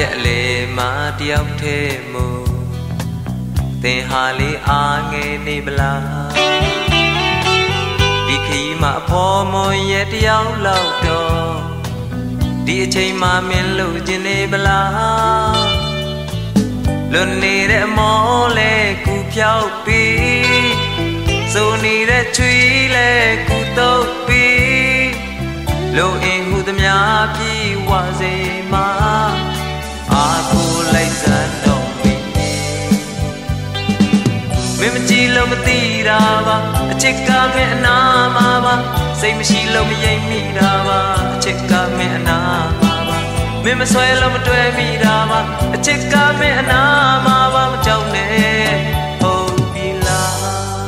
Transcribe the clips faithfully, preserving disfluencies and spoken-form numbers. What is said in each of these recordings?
ရက်လေမာတယောက်ထဲမို့သင်ဟာလေးအားငယ်နေပလားဒီခီးမှာအဖော်မွန်ရဲ့တယောက်လောက်တော့ဒီအချိန်မှာမင်းလို့ခြင်းနေပလားလွန်နေတဲ့အမောလဲကူဖြောက်ပြီးစိုးနေတဲ့ချွေးလဲကူတုပ်ပြီးလုံအင်းဟုသမျှပြေဝစေမှာအာကိုလိုက်စံတော့မင်းမင်းမကြည့်လို့မသိတာပါအချစ်ကမင်းအနာမှာပါစိတ်မရှိလို့မယိမ့်မိတာပါအချစ်ကမင်းအနာမှာပါမင်းမဆွဲလို့မတွေ့မိတာပါအချစ်ကမင်းအနာမှာပါမကြောက်နဲ့ဟုတ်ပြီလား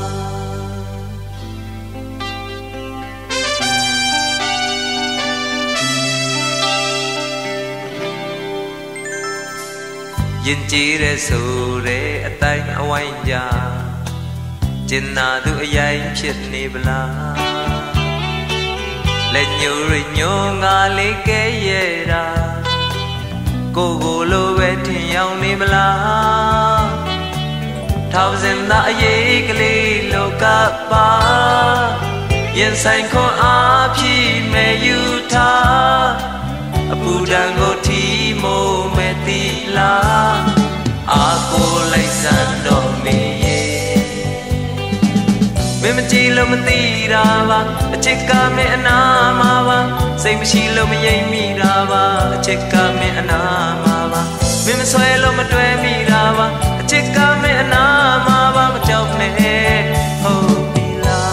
ရင်ကြည်တဲ့ဆိုတဲ့အတိုင်းအဝိုင်းကြကျင်နာသူအရင်ဖြစ်နေပလားလက်ညိုရညိုငါလေးကဲရဲ့တာကိုကိုလိုပဲထင်ရောက်နေပလားထောင်စင်သားအရေးကလေးလောကပါရင်ဆိုင်ခွန်အားဖြည့်မဲ့ယူထားအပူတန်ကိုထီမိုးမဲ့တီလားအာကိုလိုက်စံတော်မင်းမင်းမကြည့်လို့မသိတာပါအချစ်ကမင်းအနာမှာပါစိတ်မရှိလို့မယိမ့်မိတာပါအချစ်ကမင်းအနာမှာပါမင်းမဆွဲလို့မတွေ့မိတာပါအချစ်ကမင်းအနာမှာပါမကြောက်နဲ့ဟုတ်ပြီလား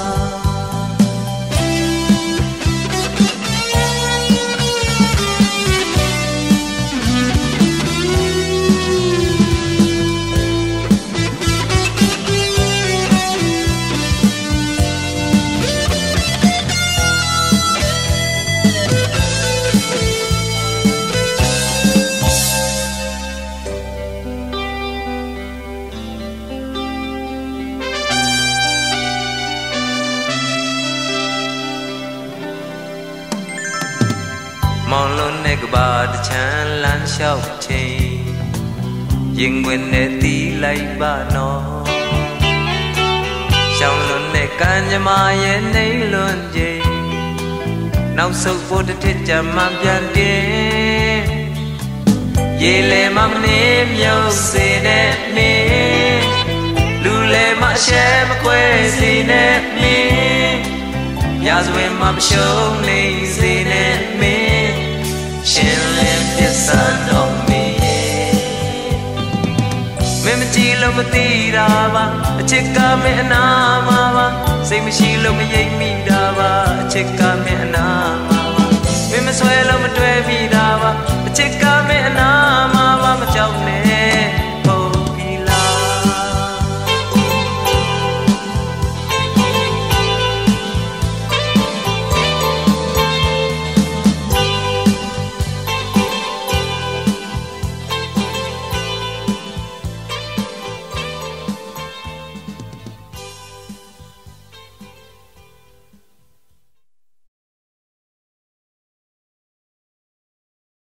မောင်လွန်းတဲ့ကဘာတချမ်းလမ်းလျှောက်ချိန်ရင်ဝင်နဲ့တီးလိုက်ပါနော်ရှောင်းလွန်းတဲ့ကံကြမ္မာရဲ့နှိမ့်လွန်းချိန်နောက်ဆုတ်ဖို့တစ်ထစ်ကြမ်းမှပြန်တင်ရေလေမမနေမြုပ်စေနဲ့မင်းလူလေမအရှဲမခွဲစေနဲ့မင်းရာဇဝင်မမရှုံးနေစေနဲ့မင်းရှင်လင်းပြတ်စံတော်မင်းမင်းမကြည့်လို့မသိတာပါအချစ်ကမင်းအနာမှာပါစိတ်မရှိလို့မယိမ့်မိတာပါအချစ်ကမင်းအနာမှာပါမင်းမဆွဲလို့မတွေ့မိတာပါအချစ်က